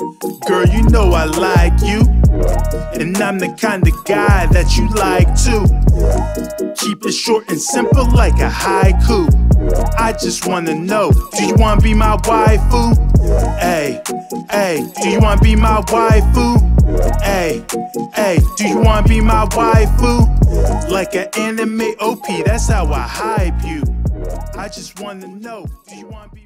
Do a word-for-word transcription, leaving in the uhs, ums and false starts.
Girl, you know I like you, and I'm the kind of guy that you like too. Keep it short and simple like a haiku. I just wanna know, do you wanna be my waifu? Ay, ay, do you wanna be my waifu? Ay, ay, do you wanna be my waifu? Like an anime O P, that's how I hype you. I just wanna know, do you wanna be